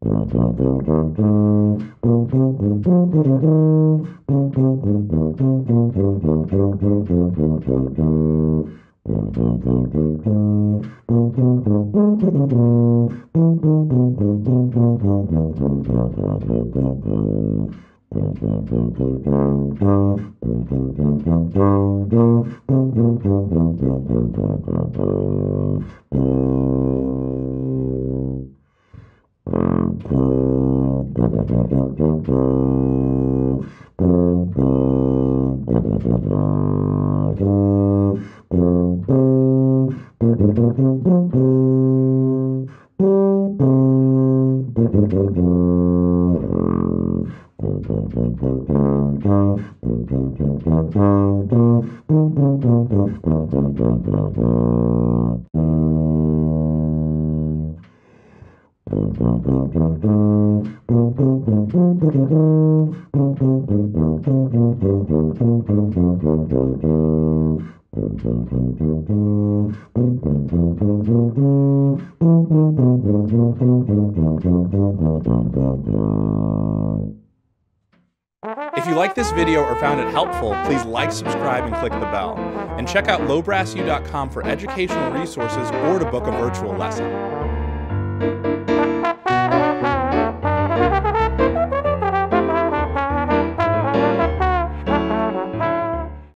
If you like this video or found it helpful, please like, subscribe, and click the bell. And check out lowbrassu.com for educational resources or to book a virtual lesson.